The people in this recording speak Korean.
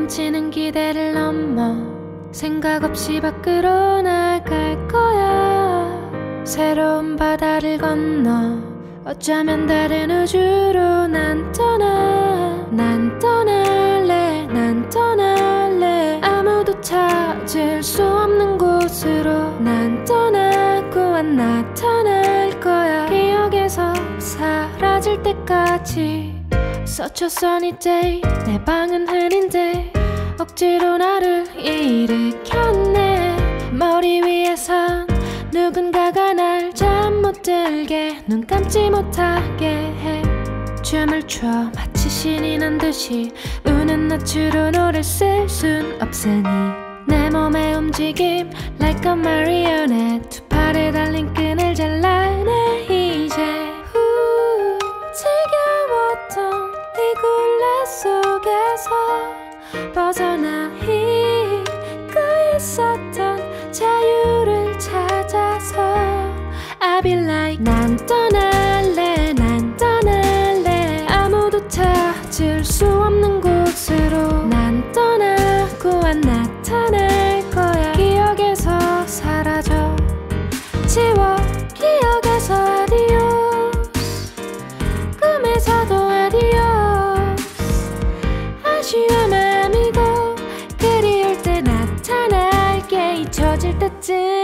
넘치는 기대를 넘어 생각 없이 밖으로 나갈 거야. 새로운 바다를 건너 어쩌면 다른 우주로 난 떠날래. 난 떠날래. 아무도 찾을 수 없는 곳으로 난 떠나고 안 나타날 거야. 기억에서 사라질 때까지 Such a sunny day. 내 방은 흐린데 억지로 나를 일으켰네. 머리 위에선 누군가가 날 잠 못 들게 눈 감지 못하게 해. 춤을 춰 마치 신이 난 듯이 우는 낯으로 노래를 쓸 순 없으니 내 몸의 움직임 like a marionette. 두 팔에 달린 끈을 잘라내 이제 지겨웠던 이 굴레 속에서 벗어나 잊고 있었던 자유를 찾아서 I be like 난 떠날래. 난 떠날래. 아무도 찾을 수 없는 곳으로 난 떠나고 안 나타날 거야. 기억에서 사라져 지워 기억에서 adios. 꿈에서도 adios. 아쉬운 마음이고 그리울 때 나타날게 잊혀질 때쯤